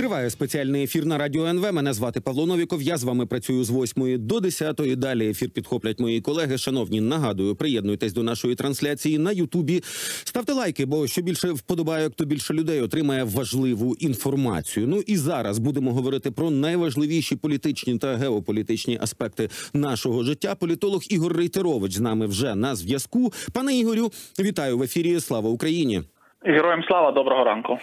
Триває спеціальний ефір на Радіо НВ. Мене звати Павло Новіков. Я з вами працюю з 8 до 10. Далі ефір підхоплять мої колеги. Шановні, нагадую, приєднуйтесь до нашої трансляції на Ютубі. Ставте лайки, бо що більше вподобайок, то більше людей отримає важливу інформацію. Ну і зараз будемо говорити про найважливіші політичні та геополітичні аспекти нашого життя. Політолог Ігор Рейтерович з нами вже на зв'язку. Пане Ігорю, вітаю в ефірі. Слава Україні! Героям слава, доброго ранку.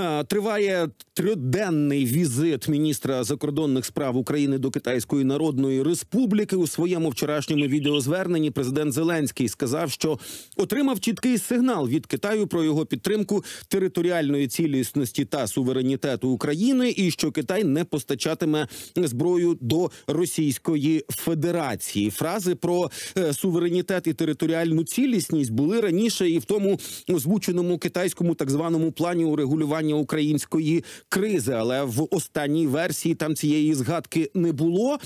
Триває триденний візит міністра закордонних справ України до Китайської Народної Республіки. У своєму вчорашньому відеозверненні президент Зеленський сказав, що отримав чіткий сигнал від Китаю про його підтримку територіальної цілісності та суверенітету України і що Китай не постачатиме зброю до Російської Федерації. Фрази про суверенітет і територіальну цілісність були раніше і в тому озвученому китайському так званому плані урегулювання української кризи, але в останній версії там цієї згадки не було.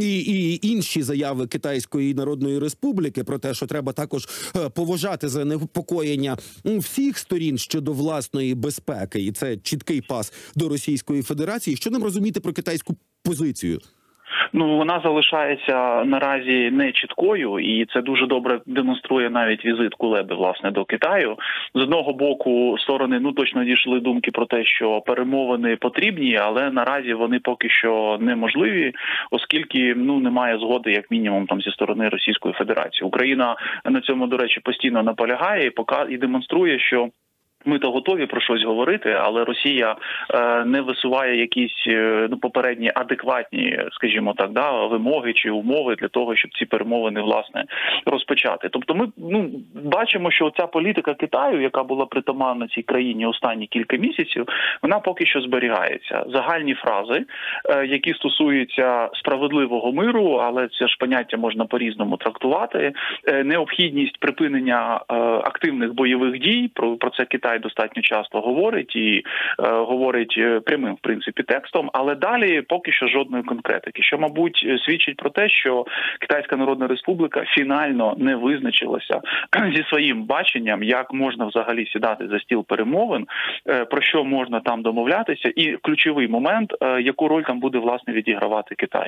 І інші заяви Китайської Народної Республіки про те, що треба також поважати занепокоєння всіх сторін щодо власної безпеки, і це чіткий пас до Російської Федерації. Що нам розуміти про китайську позицію? Ну, вона залишається наразі не чіткою, і це дуже добре демонструє навіть візит Кулеби, власне, до Китаю. З одного боку, сторони, точно дійшли думки про те, що перемовини потрібні, але наразі вони поки що неможливі, оскільки, немає згоди, як мінімум, там зі сторони Російської Федерації. Україна на цьому, до речі, постійно наполягає і демонструє, що ми то готові про щось говорити, але Росія не висуває якісь попередні адекватні, скажімо так, вимоги чи умови для того, щоб ці перемовини, власне, розпочати. Тобто ми бачимо, що ця політика Китаю, яка була притаманна цій країні останні кілька місяців, вона поки що зберігається. Загальні фрази, які стосуються справедливого миру, але це ж поняття можна по-різному трактувати, необхідність припинення активних бойових дій, про це Китай достатньо часто говорить і говорить прямим, в принципі, текстом, але далі поки що жодної конкретики, що, мабуть, свідчить про те, що Китайська Народна Республіка фінально не визначилася зі своїм баченням, як можна взагалі сідати за стіл перемовин, про що можна там домовлятися, і ключовий момент, яку роль там буде, власне, відігравати Китай.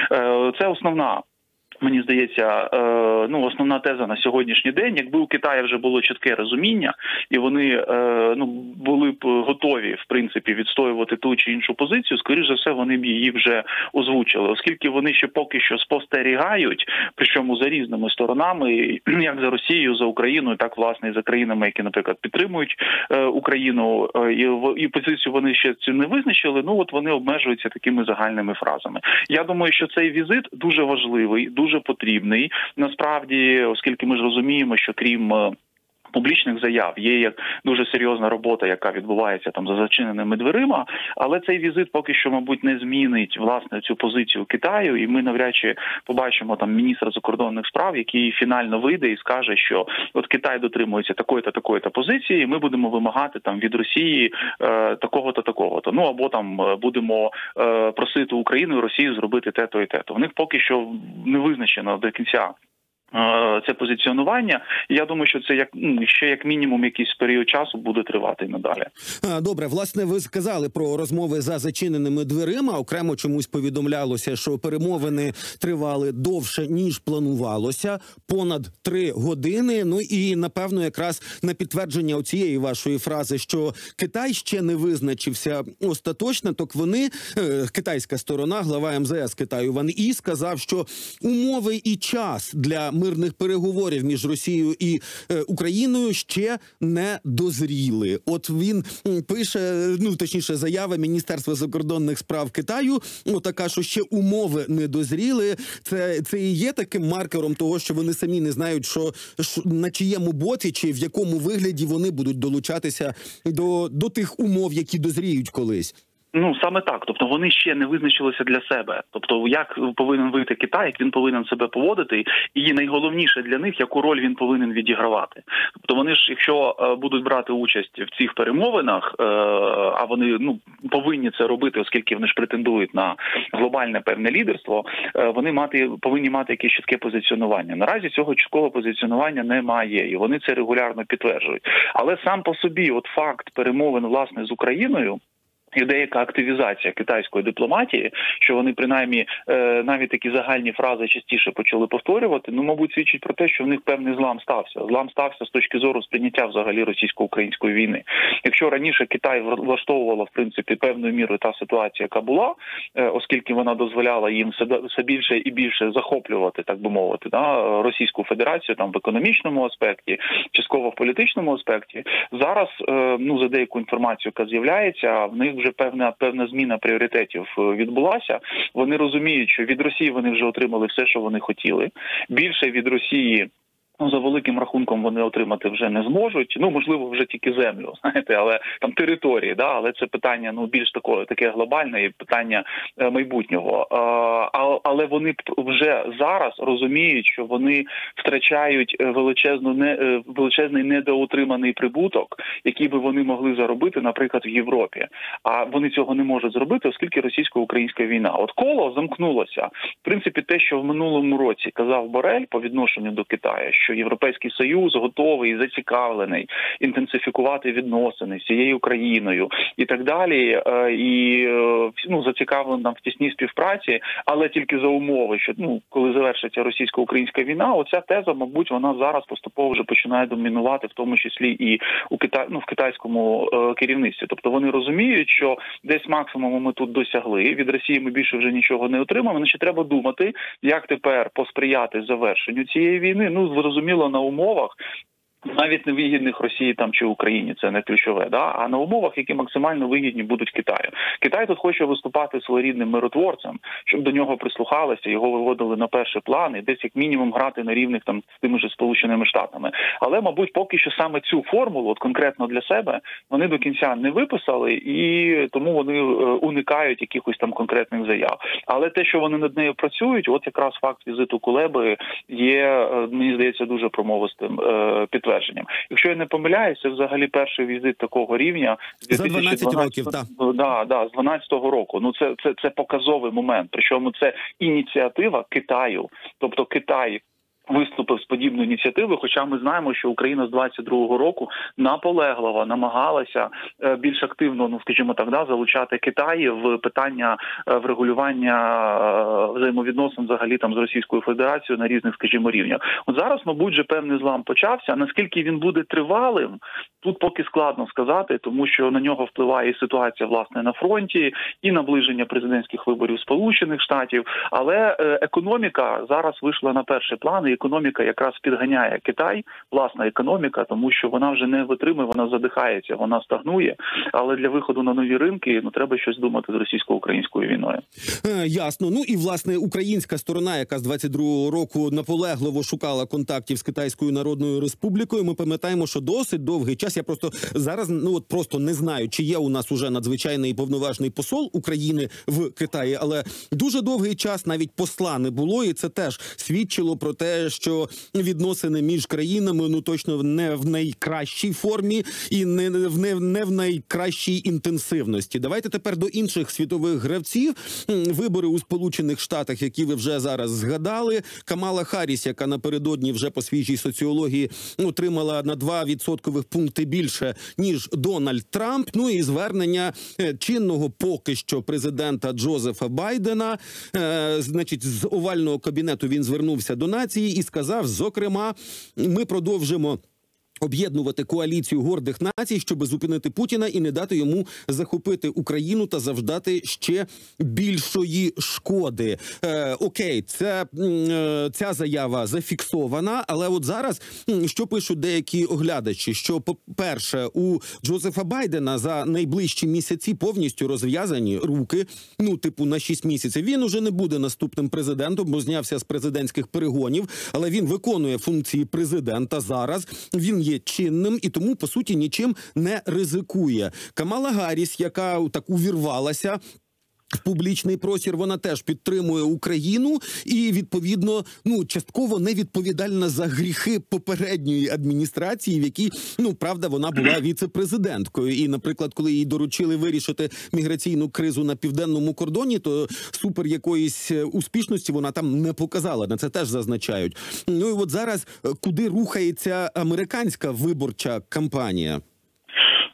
Це основна, мені здається, основна теза на сьогоднішній день. Якби у Китаї вже було чітке розуміння, і вони були б готові, в принципі, відстоювати ту чи іншу позицію, скоріш за все, вони б її вже озвучили. Оскільки вони ще поки що спостерігають, причому за різними сторонами, як за Росією, за Україною, так, власне, і за країнами, які, наприклад, підтримують Україну, і позицію вони ще цю не визначили, вони обмежуються такими загальними фразами. Я думаю, що цей візит дуже важливий, дуже потрібний. Насправді, оскільки ми ж розуміємо, що крім публічних заяв є як дуже серйозна робота, яка відбувається там за зачиненими дверима, але цей візит поки що, мабуть, не змінить, власне, цю позицію Китаю, і ми навряд чи побачимо там міністра закордонних справ, який фінально вийде і скаже, що от Китай дотримується такої-то, такої-то позиції, і ми будемо вимагати там від Росії такого-то, такого-то. Або там будемо просити Україну і Росію зробити те-то і те-то. В них поки що не визначено до кінця це позиціонування. Я думаю, що це ще як мінімум якийсь період часу буде тривати і надалі. Добре, власне, ви сказали про розмови за зачиненими дверима. Окремо чомусь повідомлялося, що перемовини тривали довше, ніж планувалося, понад 3 години. І, напевно, якраз на підтвердження цієї вашої фрази, що Китай ще не визначився остаточно, так вони, китайська сторона, глава МЗС Китаю Ван І, сказав, що умови і час для мирних переговорів між Росією і Україною ще не дозріли. От він пише, точніше, заява Міністерства закордонних справ Китаю, така, що ще умови не дозріли. Це і є таким маркером того, що вони самі не знають, що на чиєму боці чи в якому вигляді вони будуть долучатися до тих умов, які дозріють колись. Саме так. Тобто вони ще не визначилися для себе. Тобто як повинен вийти Китай, як він повинен себе поводити, і найголовніше для них, яку роль він повинен відігравати. Тобто вони ж, якщо будуть брати участь в цих перемовинах, а вони повинні це робити, оскільки вони ж претендують на глобальне певне лідерство, вони повинні мати якесь чітке позиціонування. Наразі цього чіткого позиціонування немає, і вони це регулярно підтверджують. Але сам по собі факт перемовин, власне, з Україною, і деяка активізація китайської дипломатії, що вони принаймні навіть такі загальні фрази частіше почали повторювати, ну, мабуть, свідчить про те, що в них певний злам стався. Злам стався з точки зору сприйняття взагалі російсько-української війни. Якщо раніше Китай влаштовувала, в принципі, певною мірою та ситуація, яка була, оскільки вона дозволяла їм все більше і більше захоплювати, так би мовити, Російську Федерацію там в економічному аспекті, частково в політичному аспекті, зараз, ну, за деяку інформацію, яка з'являється, в них вже певна зміна пріоритетів відбулася. Вони розуміють, що від Росії вони вже отримали все, що вони хотіли. Більше від Росії, ну, за великим рахунком вони отримати вже не зможуть. Ну, можливо, вже тільки землю, знаєте, але там території, але це питання, ну, більш таке глобальне і питання майбутнього. Але вони вже зараз розуміють, що вони втрачають величезний недоотриманий прибуток, який би вони могли заробити, наприклад, в Європі. А вони цього не можуть зробити, оскільки російсько-українська війна. От коло замкнулося. В принципі, те, що в минулому році казав Борель по відношенню до Китаю, що Європейський Союз готовий і зацікавлений інтенсифікувати відносини з цією країною і так далі, і, ну, зацікавлений в тісній співпраці, але тільки за умови, що, ну, коли завершиться російсько-українська війна, оця теза, мабуть, вона зараз поступово вже починає домінувати, в тому числі і в китайському керівництві. Тобто вони розуміють, що десь максимуму ми тут досягли, від Росії ми більше вже нічого не отримаємо, значить треба думати, як тепер посприяти завершенню цієї війни, ну, зрозуміло, на умовах, навіть невигідних Росії там чи Україні, це не ключове, а на умовах, які максимально вигідні будуть Китаю. Китай тут хоче виступати своєрідним миротворцем, щоб до нього прислухалися, його виводили на перший план і десь як мінімум грати на рівних там з тими ж Сполученими Штатами. Але, мабуть, поки що саме цю формулу, от конкретно для себе, вони до кінця не виписали, і тому вони уникають якихось там конкретних заяв. Але те, що вони над нею працюють, от якраз факт візиту Кулеби є, мені здається, дуже промовистим підтвердженням. Якщо я не помиляюся, це взагалі перший візит такого рівня з 2012 за 12 років, так. З 12-го року. Ну, це показовий момент. Причому це ініціатива Китаю. Тобто Китай виступив з подібною ініціативою, хоча ми знаємо, що Україна з 22-го року наполегливо намагалася більш активно, ну, скажімо так, залучати Китай в питання врегулювання взаємовідносин взагалі там з Російською Федерацією на різних, скажімо, рівнях. От зараз, мабуть, вже певний злам почався. А наскільки він буде тривалим, тут поки складно сказати, тому що на нього впливає і ситуація, власне, на фронті, і наближення президентських виборів Сполучених Штатів. Але економіка зараз вийшла на перший план, і економіка якраз підганяє Китай, власна економіка, тому що вона вже не витримує, вона задихається, вона стагнує. Але для виходу на нові ринки, ну, треба щось думати з російсько-українською війною. Ясно. Ну і, власне, українська сторона, яка з 22-го року наполегливо шукала контактів з Китайською Народною Республікою, ми пам'ятаємо, що досить довгий час, я просто зараз, ну, от просто не знаю, чи є у нас уже надзвичайний і повноважний посол України в Китаї, але дуже довгий час навіть посла не було, і це теж свідчило про те, що відносини між країнами, ну, точно не в найкращій формі і не в найкращій інтенсивності. Давайте тепер до інших світових гравців. Вибори у Сполучених Штатах, які ви вже зараз згадали. Камала Харріс, яка напередодні вже по свіжій соціології отримала на 2% пункти більше, ніж Дональд Трамп. Ну і звернення чинного поки що президента Джозефа Байдена. Значить, з овального кабінету він звернувся до нації і сказав, зокрема, ми продовжимо об'єднувати коаліцію гордих націй, щоб зупинити Путіна і не дати йому захопити Україну та завдати ще більшої шкоди. Окей, ця заява зафіксована, але от зараз, що пишуть деякі оглядачі, що, по-перше, у Джозефа Байдена за найближчі місяці повністю розв'язані руки, ну, типу, на 6 місяців. Він уже не буде наступним президентом, бо знявся з президентських перегонів, але він виконує функції президента зараз. Він є чинним і тому, по суті, нічим не ризикує. Камала Гарріс, яка так увірвалася в публічний простір, вона теж підтримує Україну і, відповідно, ну, частково не відповідальна за гріхи попередньої адміністрації, в якій, ну, правда, вона була віце-президенткою. І, наприклад, коли їй доручили вирішити міграційну кризу на південному кордоні, то супер якоїсь успішності вона там не показала. На це теж зазначають. Ну і от зараз куди рухається американська виборча кампанія?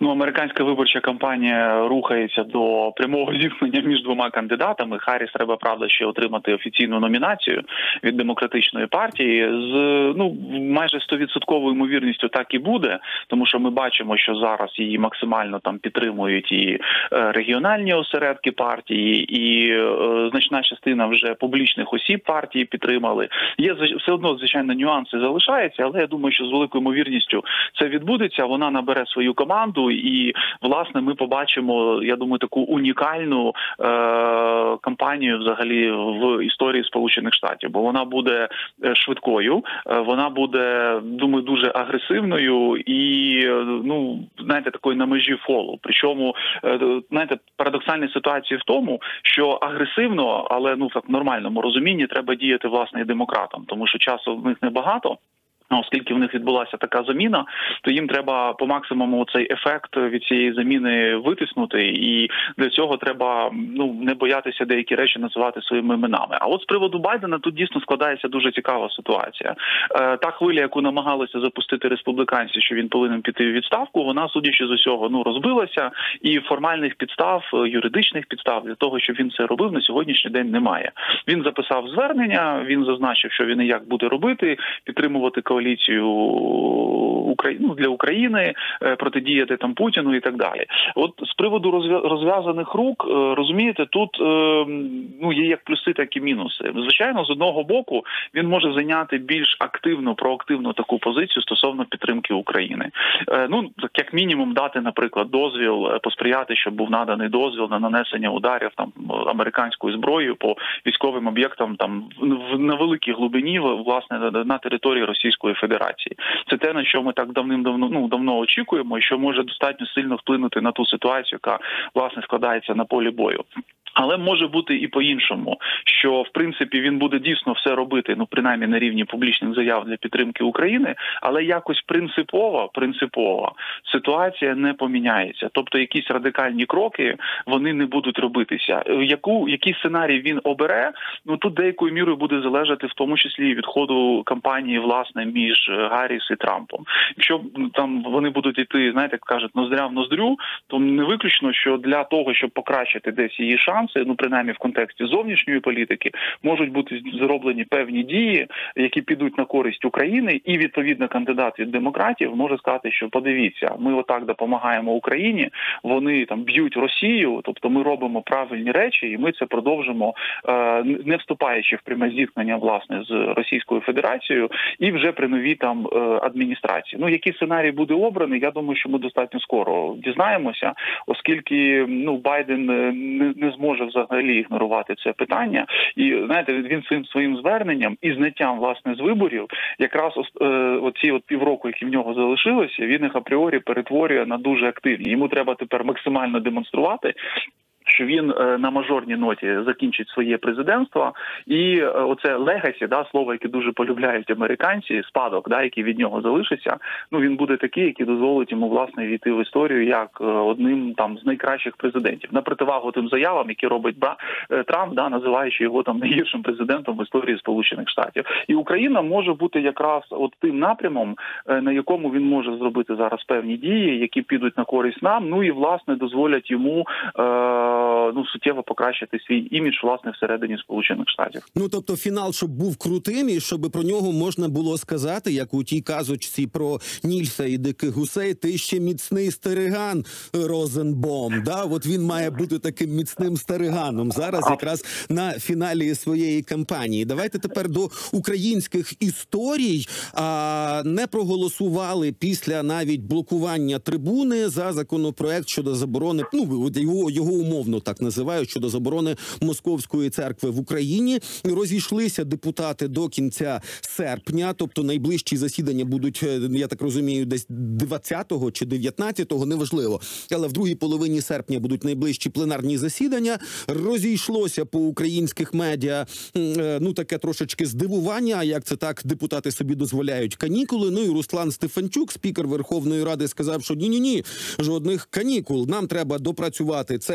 Американська виборча кампанія рухається до прямого зіткнення між двома кандидатами. Харріс треба, правда, ще отримати офіційну номінацію від Демократичної партії. З майже 100% ймовірністю так і буде, тому що ми бачимо, що зараз її максимально там підтримують і регіональні осередки партії, і значна частина вже публічних осіб партії підтримали. Є все одно, звичайно, нюанси залишаються, але я думаю, що з великою ймовірністю це відбудеться. Вона набере свою команду і, власне, ми побачимо, я думаю, таку унікальну кампанію взагалі в історії Сполучених Штатів, бо вона буде швидкою, вона буде, думаю, дуже агресивною і, знаєте, такою на межі фолу. Причому, знаєте, парадоксальна ситуація в тому, що агресивно, але, так, в нормальному розумінні треба діяти, власне, і демократам, тому що часу в них небагато. Оскільки в них відбулася така заміна, то їм треба по максимуму цей ефект від цієї заміни витиснути, і для цього треба не боятися деякі речі називати своїми іменами. А от з приводу Байдена тут дійсно складається дуже цікава ситуація. Та хвиля, яку намагалися запустити республіканці, що він повинен піти в відставку, вона, судячи з усього, розбилася, і формальних підстав, юридичних підстав для того, щоб він це робив, на сьогоднішній день немає. Він записав звернення, він зазначив, що він і як буде робити, підтримувати коаліцію для України, протидіяти там Путіну і так далі. От з приводу розв'язаних рук, розумієте, тут є як плюси, так і мінуси. Звичайно, з одного боку, він може зайняти більш активну, проактивну таку позицію стосовно підтримки України. Як мінімум дати, наприклад, дозвіл, посприяти, щоб був наданий дозвіл на нанесення ударів там американською зброєю по військовим об'єктам там на великій глибині, власне, на території Російської Федерації. Це те, на що ми так давно очікуємо, і що може достатньо сильно вплинути на ту ситуацію, яка, власне, складається на полі бою. Але може бути і по-іншому, що, в принципі, він буде дійсно все робити, принаймні на рівні публічних заяв для підтримки України, але якось принципово ситуація не поміняється. Тобто якісь радикальні кроки, вони не будуть робитися. Який сценарій він обере, тут деякою мірою буде залежати в тому числі і від ходу кампанії, власне, між Гарріс і Трампом. Якщо там вони будуть йти, знаєте, як кажуть, ноздря в ноздрю, то не виключно, що для того, щоб покращити десь її шанси, принаймні в контексті зовнішньої політики, можуть бути зроблені певні дії, які підуть на користь України, і, відповідно, кандидат від демократів може сказати, що подивіться, ми отак допомагаємо Україні, вони там б'ють Росію, тобто ми робимо правильні речі, і ми це продовжимо, не вступаючи в пряме зіткнення, власне, з Російською Федерацією, і вже при новій там адміністрації. Який сценарій буде обраний, я думаю, що ми достатньо скоро дізнаємося, оскільки, Байден не зможе взагалі ігнорувати це питання. І, знаєте, він своїм зверненням і зняттям, власне, з виборів, якраз оці півроку, які в нього залишилося, він їх апріорі перетворює на дуже активні. Йому треба тепер максимально демонструвати, що він на мажорній ноті закінчить своє президентство, і оце легасі, слово, яке дуже полюбляють американці, спадок, який від нього залишиться, він буде такий, який дозволить йому, власне, війти в історію як одним там з найкращих президентів. На противагу тим заявам, які робить Трамп, називаючи його там найгіршим президентом в історії Сполучених Штатів. І Україна може бути якраз тим напрямом, на якому він може зробити зараз певні дії, які підуть на користь нам, і, власне, дозволять йому суттєво покращити свій імідж, власне, всередині Сполучених Штатів. Тобто фінал, щоб був крутим, і щоб про нього можна було сказати, як у тій казочці про Нільса і диких гусей, ти ще міцний стереган, Розенбом. От він має бути таким міцним стереганом зараз якраз на фіналі своєї кампанії. Давайте тепер до українських історій. Не проголосували після навіть блокування трибуни за законопроект щодо заборони, його умовно так називають, щодо заборони Московської церкви в Україні. Розійшлися депутати до кінця серпня, тобто найближчі засідання будуть, я так розумію, десь 20-го чи 19-го, неважливо. Але в другій половині серпня будуть найближчі пленарні засідання. Розійшлося по українських медіа, таке трошечки здивування, як це так депутати собі дозволяють канікули. І Руслан Стефанчук, спікер Верховної Ради, сказав, що ні, жодних канікул. Нам треба допрацювати цей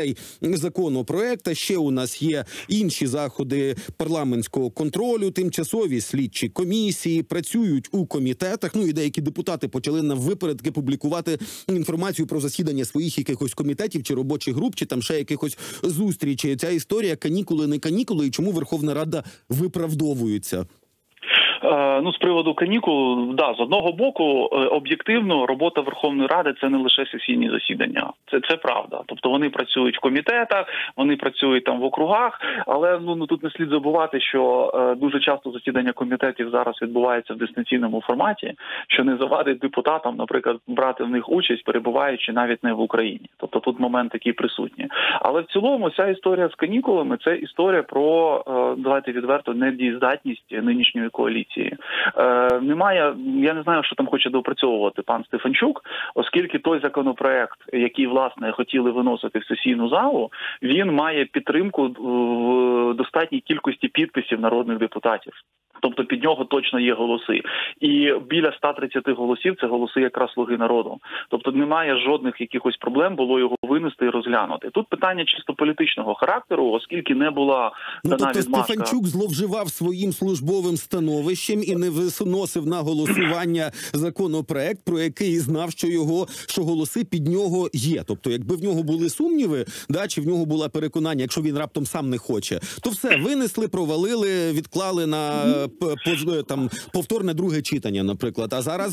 законопроект. А ще у нас є інші заходи парламентського контролю, тимчасові слідчі комісії, працюють у комітетах. Ну і деякі депутати почали наввипередки публікувати інформацію про засідання своїх якихось комітетів чи робочих груп, чи там ще якихось зустрічей. Ця історія канікули, не канікули, і чому Верховна Рада виправдовується? Ну, з приводу канікул, да, з одного боку, об'єктивно, робота Верховної Ради – це не лише сесійні засідання. Це правда. Тобто вони працюють в комітетах, вони працюють там в округах, але тут не слід забувати, що дуже часто засідання комітетів зараз відбувається в дистанційному форматі, що не завадить депутатам, наприклад, брати в них участь, перебуваючи навіть не в Україні. Тобто тут момент такий присутній. Але в цілому ця історія з канікулами – це історія про, давайте відверто, недієздатність нинішньої коаліції. Немає, я не знаю, що там хоче доопрацьовувати пан Стефанчук, оскільки той законопроект, який, власне, хотіли виносити в сесійну залу, він має підтримку в достатній кількості підписів народних депутатів. Тобто під нього точно є голоси. І біля 130 голосів – це голоси якраз «Слуги народу». Тобто немає жодних якихось проблем було його винести і розглянути. Тут питання чисто політичного характеру, оскільки не була дана відмашка. Стефанчук зловживав своїм службовим становищем і не виносив на голосування законопроект, про який знав, що голоси під нього є. Тобто, якби в нього були сумніви, чи в нього було переконання, якщо він раптом сам не хоче, то все, винесли, провалили, відклали на повторне друге читання, наприклад. А зараз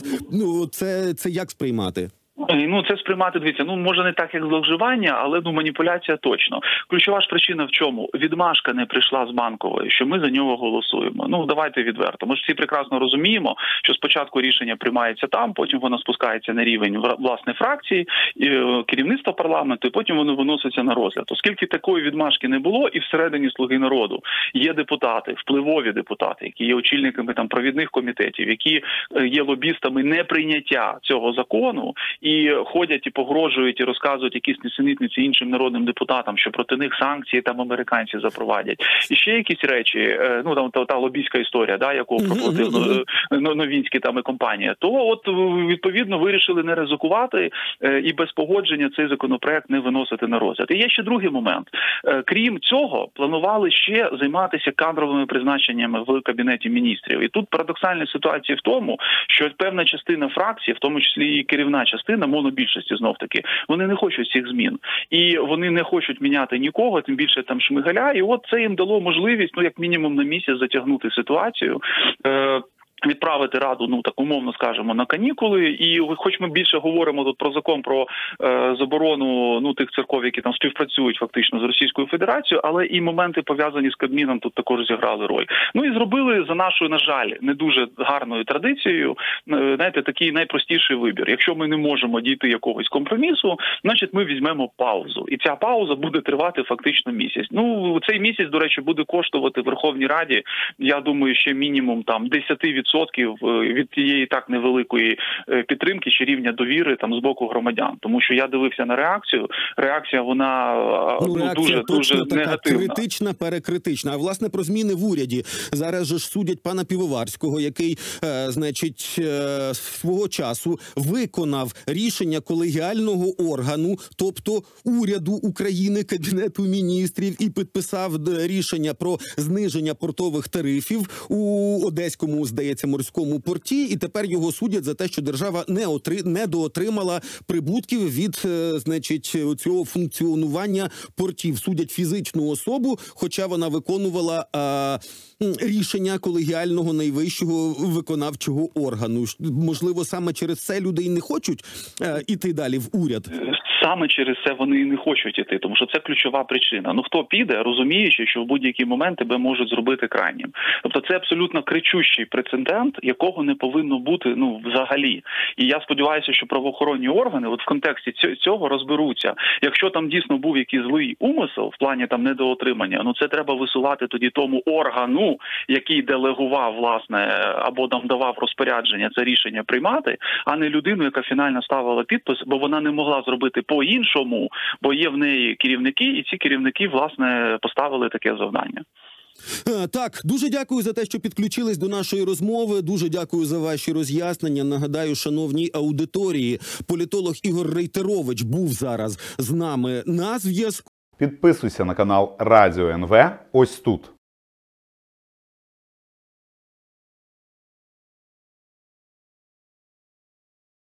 це як сприймати? Це сприймати, дивіться, може не так, як зловживання, але маніпуляція точно. Ключова ж причина в чому? Відмашка не прийшла з Банкової, що ми за нього голосуємо. Давайте відверто. Ми ж всі прекрасно розуміємо, що спочатку рішення приймається там, потім воно спускається на рівень, власне, фракції, керівництва парламенту, і потім воно виноситься на розгляд. Оскільки такої відмашки не було, і всередині «Слуги народу» є депутати, впливові депутати, які є очільниками провідних комітетів, які є лобістами неприйняття цього закону, і ходять і погрожують, і розказують якісь нісенітниці іншим народним депутатам, що проти них санкції американці запровадять. І ще якісь речі, та лобійська історія, яку проплатив Новінський і компанія, то відповідно вирішили не ризикувати і без погодження цей законопроект не виносити на розгляд. І є ще другий момент. Крім цього, планували ще займатися кадровими призначеннями в Кабінеті міністрів. І тут парадоксальна ситуація в тому, що певна частина фракції, в тому числі і керівна частина, монобільшості знов-таки, вони не хочуть цих змін. І вони не хочуть міняти нікого, тим більше Шмигаля. І це їм дало можливість, як мінімум на місяць затягнути ситуацію, відправити Раду, так умовно скажемо, на канікули. І хоч ми більше говоримо тут про закон про заборону тих церков, які там співпрацюють фактично з Російською Федерацією, але і моменти, пов'язані з Кабміном, тут також зіграли роль. І зробили за нашою, на жаль, не дуже гарною традицією, такий найпростіший вибір. Якщо ми не можемо дійти якогось компромісу, значить ми візьмемо паузу. І ця пауза буде тривати фактично місяць. Цей місяць, до речі, буде коштувати Верховній Раді, я думаю, ще мінімум 10% від тієї так невеликої підтримки чи рівня довіри з боку громадян. Тому що я дивився на реакцію. Реакція, вона дуже негативна. Критична, перекритична. А власне про зміни в уряді. Зараз же ж судять пана Пивоварського, який, свого часу виконав рішення колегіального органу, тобто уряду України, Кабінету міністрів, і підписав рішення про зниження портових тарифів у Одеському, здається, морському порті, і тепер його судять за те, що держава недоотримала прибутків від, цього функціонування портів. Судять фізичну особу, хоча вона виконувала рішення колегіального найвищого виконавчого органу. Можливо, саме через це люди і не хочуть іти далі в уряд? Саме через це вони і не хочуть іти, тому що це ключова причина. Хто піде, розуміючи, що в будь-який момент тебе можуть зробити крайнім. Тобто це абсолютно кричущий прецедент, якого не повинно бути, взагалі. І я сподіваюся, що правоохоронні органи в контексті цього розберуться. Якщо там дійсно був якийсь злий умисел в плані недоотримання, це треба висувати тоді тому органу, який делегував, власне, або давав розпорядження це рішення приймати, а не людину, яка фінально ставила підпис, бо вона не могла зробити по-іншому, бо є в неї керівники, і ці керівники, власне, поставили таке завдання. Так, дуже дякую за те, що підключились до нашої розмови. Дуже дякую за ваші роз'яснення. Нагадаю, шановній аудиторії, політолог Ігор Рейтерович був зараз з нами на зв'язку. Підписуйся на канал Радіо НВ ось тут.